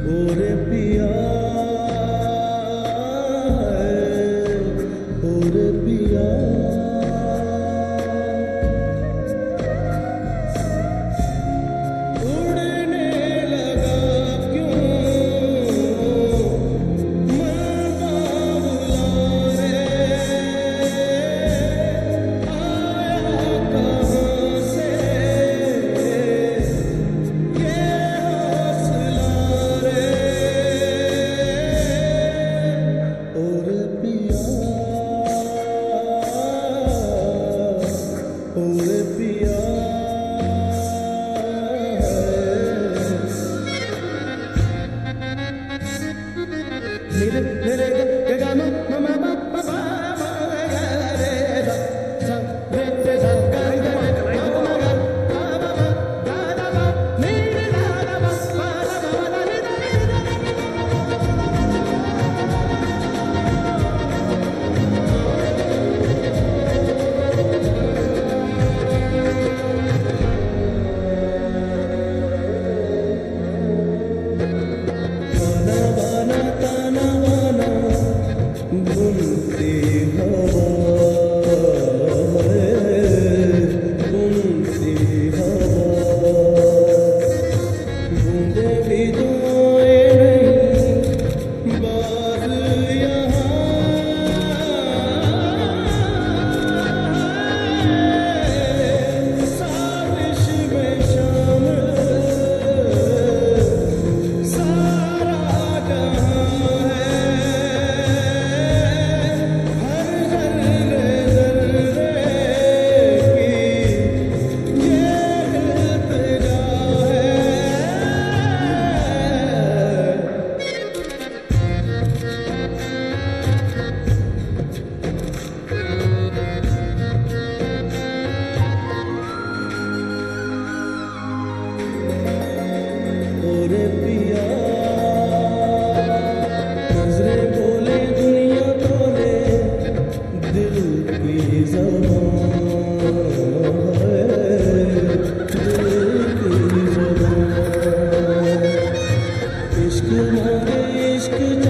और पिया और पिया उड़ने लगा क्यों मन बाबुला रे आया कहाँ से ये हौसला रे और पिया और पिया मेरे मेरे गा मा मा मा मा मा मा गा रे सा सा रे रे सा गा गा मा मा गा मा मा मा गा गा मा मेरे गा गा मा मा मा मा रे रे वाना ताना वाना बुनती हवा बुनती हवा बूंदे भी धोए नहीं बाज यहाँ साजिश में शामिल सारा जहां है हर जर्रे जर्रे की ये इल्तिजा है और पिया नजरें बोले दुनिया तोले दिल की ज़बान है दिल की ज़बान इश्क मारे इश्क